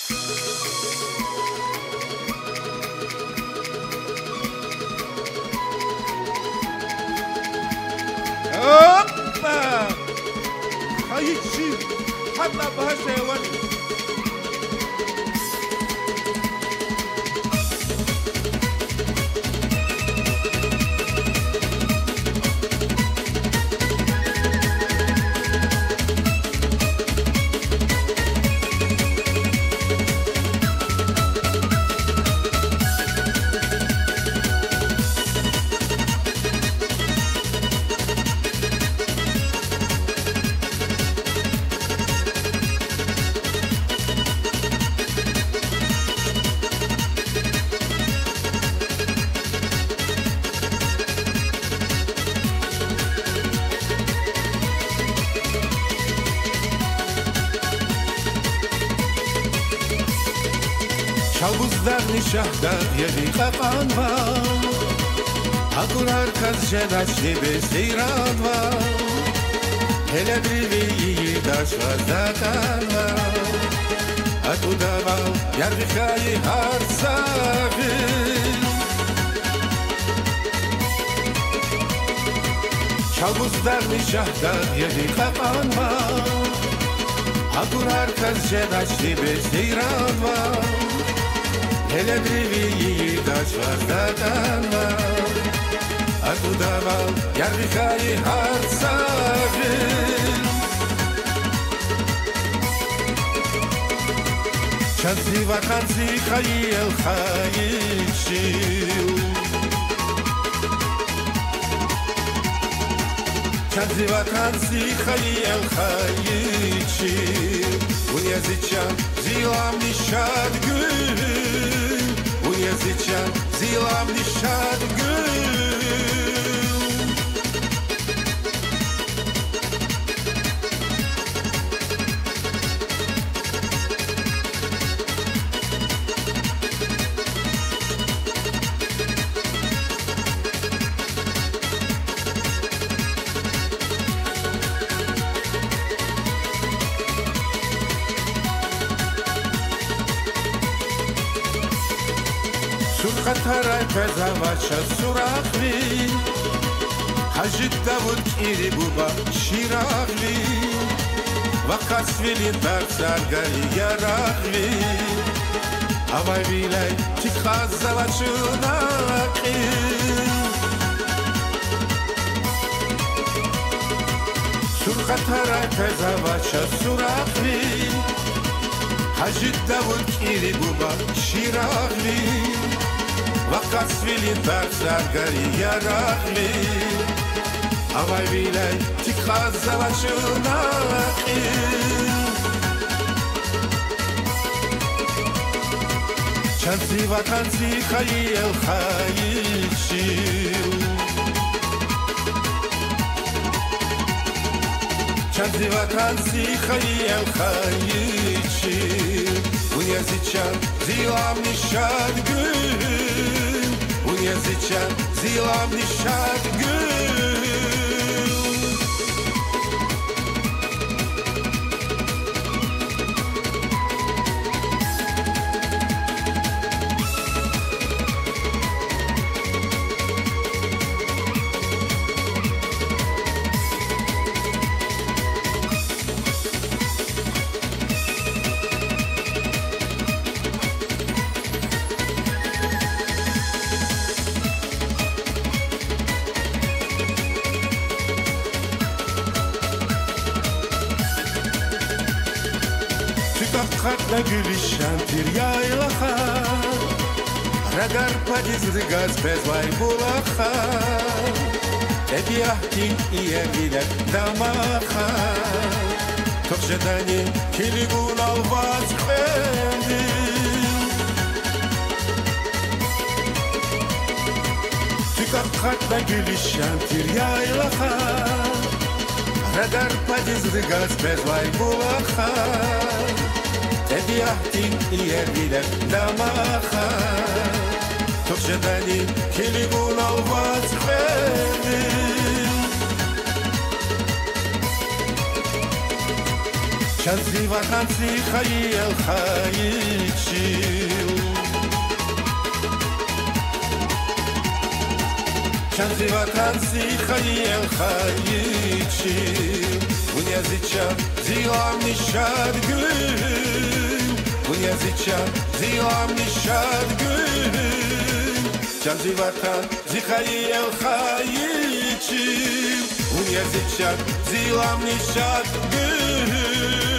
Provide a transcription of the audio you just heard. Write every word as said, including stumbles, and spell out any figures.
Опа! Хайчи! Хатна бахшевани! Çalbuzlarni şahda yeri kapanma Akurar kaz jedaşni beseyranma Hele briviyi daşvazda kanma Atudava yargıkayı harsağı Çalbuzlarni şahda yeri kapanma Akurar kaz jedaşni beseyranma Hele briviyi daşvazda kanma Atudava yargıkayı harsağı Çansi vakansi kayı el kayışı Çansi vakansi kayı el kayışı Unyazıçan zilam nişad gül Unyazıçan zilam nişad gül Surqataray pezavacha suraqli Hajit Davud kiri buba shiraqli Vaqasvili darsargari yaraqli Avay bilay tikhazavachunaqi Surqataray pezavacha suraqli Hajit Davud kiri buba shiraqli Vaqasvili darsargari yaraqli Avay bilay tikhazavachunaqi Chansi vakansi khayi el khayishi Chansi vakansi khayi el khayishi Unyazıçan zilam nişad gül Unyazıçan zilam nişad gül Katla gülüşen bir yaylaha Radar padiz rıgaz bezvay bulaha Ebiyahtin iye bilet damaha Tokşedani kiligun alvaz bendi Tükak katla gülüşen bir yaylaha Radar padiz rıgaz bezvay bulaha Ebiyahtin iye bilet damaha Tokşedani kiligun alvaz bendi Чанзи ватанци хаил хаичил Чанзи ватанци хаил хаичил Унязича зилам нишад гül Унязича зилам нишад гül Чанзи ватанци хаил хаичил Унязича зилам нишад гül